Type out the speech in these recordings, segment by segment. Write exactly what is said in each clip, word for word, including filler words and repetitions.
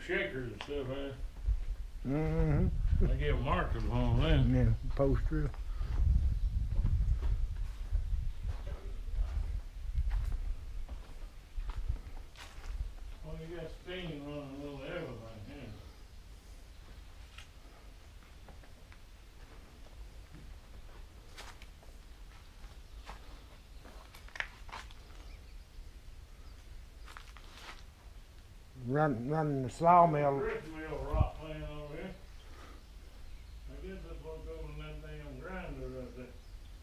shakers and stuff, huh? Mm-hmm. They get markers on them. Yeah, post through. Well, you got steam running a little everything here. Run, running the sawmill. Grist mill rot laying over here. I guess that's what goes in that damn grinder right there.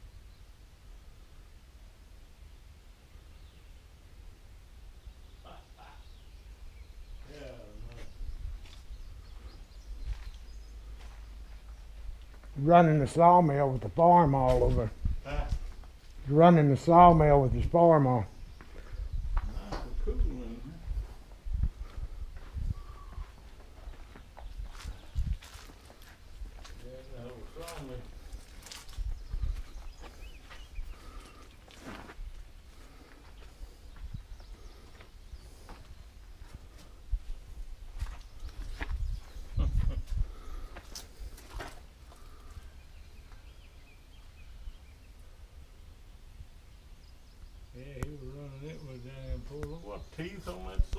Yeah, Running the sawmill with the farm all over. Huh? Running the sawmill with his farm all. Nice and cool in here. Yeah, that was sawmill. Yeah, he was running it with damn pull. What teeth on that